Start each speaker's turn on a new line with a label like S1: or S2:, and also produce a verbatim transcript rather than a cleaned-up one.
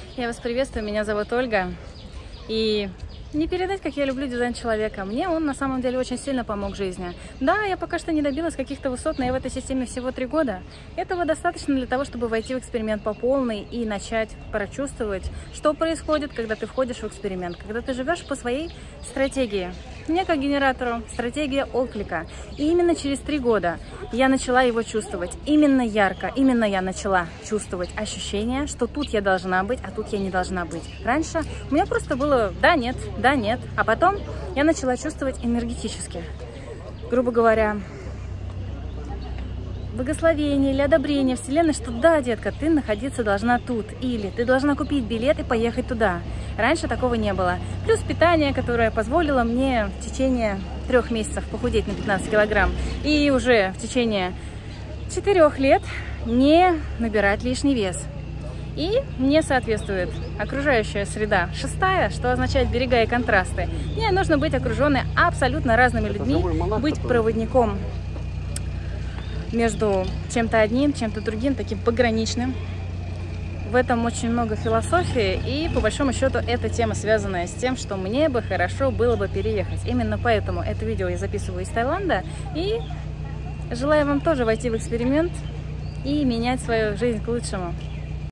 S1: Я вас приветствую, меня зовут Ольга. И не передать, как я люблю дизайн человека. Мне он на самом деле очень сильно помог в жизни. Да, я пока что не добилась каких-то высот, но я в этой системе всего три года. Этого достаточно для того, чтобы войти в эксперимент по полной и начать прочувствовать, что происходит, когда ты входишь в эксперимент, когда ты живешь по своей стратегии. Мне, как генератору, стратегия отклика. И именно через три года я начала его чувствовать. Именно ярко, именно я начала чувствовать ощущение, что тут я должна быть, а тут я не должна быть. Раньше у меня просто было да, нет, да, нет. А потом я начала чувствовать энергетически. Грубо говоря, благословение или одобрение Вселенной, что да, детка, ты находиться должна тут. Или ты должна купить билет и поехать туда. Раньше такого не было. Плюс питание, которое позволило мне в течение трех месяцев похудеть на пятнадцать килограмм. И уже в течение четырех лет не набирать лишний вес. И мне соответствует окружающая среда шестая, что означает берега и контрасты. Мне нужно быть окруженной абсолютно разными людьми, быть проводником между чем-то одним, чем-то другим, таким пограничным. В этом очень много философии, и по большому счету эта тема, связанная с тем, что мне бы хорошо было бы переехать. Именно поэтому это видео я записываю из Таиланда, и желаю вам тоже войти в эксперимент и менять свою жизнь к лучшему.